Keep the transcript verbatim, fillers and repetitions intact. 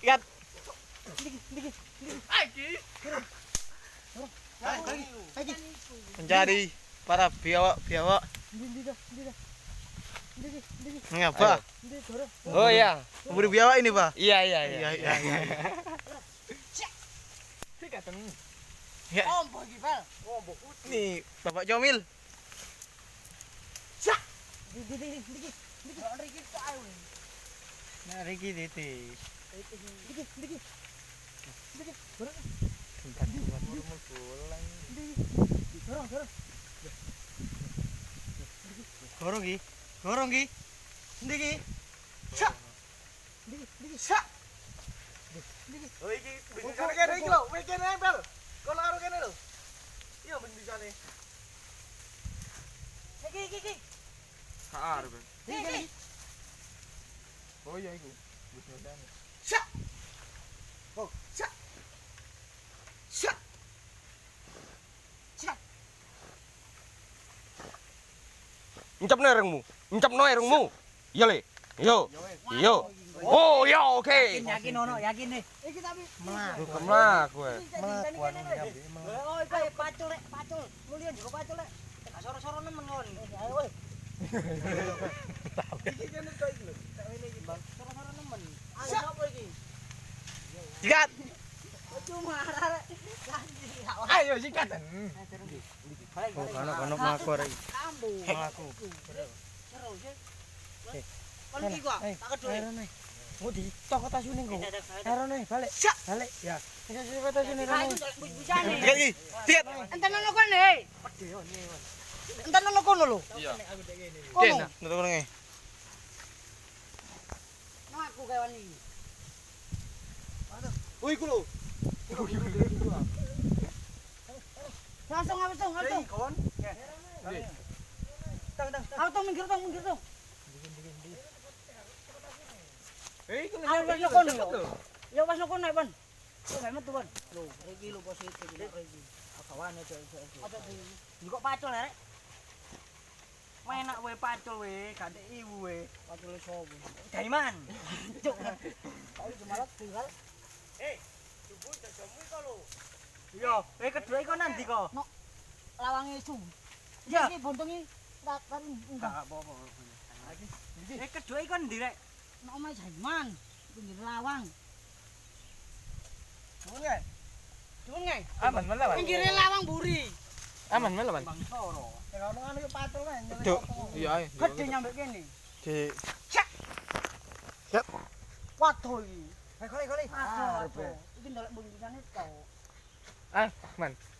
Sikat. Mencari para biawak-biawak. Ngapa? Oh iya. Memburu biawak ini, Pak? Iya iya iya. Iya, iya, iya. Ya. Nih, Bapak Comil. Nah, Riki titis. Gorong ki, gorong ki, ndi ki, sak, ndi ki, sak. Oh iki bendisane kene iki lho, wis kene nempel. Kono karo kene lho. Iya bendisane. Iki iki iki. Sak arep. Iki. Oh iya iku. Wis ngene. Sak. Oh, sak. Sak. Sak. Encapno irungmu. Encapno irungmu. Iya le. Yo. Yo. Oh ya oke. Yakin yakin ono yakin nih. Iki tapi Melaku melaku kowe. Melaku anu nyambi. oh iki pacul lek pacul. Mulian juga pacul lek. Gak soro-soro nemen kon. Ayo woi. Iki kene kok iki lho. Sak wene iki Bang. Soro-soro nemen. Ayo sapa iki? Sikat. Cuma arek. Ayo sikat. Oh, kono kono mlaku arek. Kambu. Mlaku. Seru sih. Kon iki kok tak kedue. Mau di toko tasune kok. Karone balik. Balik ya. Bisa sing tasune Nah, rono. itu busane. Sikat iki. Sikat. Enten ono kono he. Enten ono kono lho. Iya. Ten, Kono. nutuk nge. Nah aku kawan iki. Oh iku lho. Langsung langsung langsung. Kawan. Tang tang. Auto minggir tong minggir tong. Eh iku Ayo pas kono lho. Ya pas kono nek, Bon. Kok gak metu, Bon. Lho, iki lho posisi iki iki. Agawane cek cek. Ada di. Kok pacul rek? Enak we pacul we, gandek iwu we. Pacul sopo? Daiman. Cuk. Kok jemalat tinggal. Eh, subuh jajamu iku lho. Iya, eh kedua iku nandi kok? No. Lawange su. Iki bontongi tak kan Enggak apa-apa. Eh kedua iku ndi rek? nek omahe Jaiman pinggir lawang. Dun nge. Dun nge. Aman melawan. Pinggire lawang mburi. Aman melawan. Bang Soro. Ya ono anu pacul kan. Duk. Iya. Gede nyampe kene. Di Waduh iki. Ayo kali kali. Aduh. Iki ndolek bunyi-bunyane to. Ah, man.